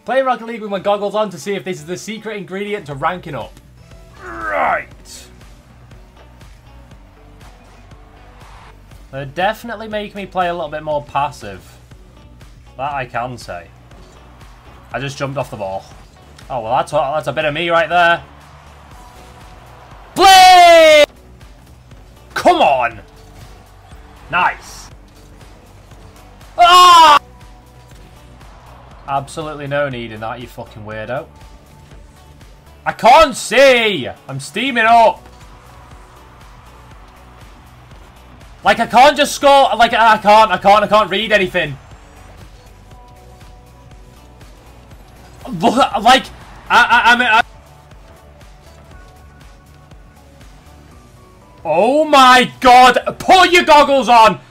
Play Rocket League with my goggles on to see if this is the secret ingredient to ranking up. Right. They definitely make me play a little bit more passive. That I can say. I just jumped off the ball. Oh, well, that's a bit of me right there. Play! Come on! Nice. Ah! Absolutely no need in that, you fucking weirdo. I can't see! I'm steaming up. Like, I can't just score. Like, I can't read anything. Like, I oh my god! Put your goggles on!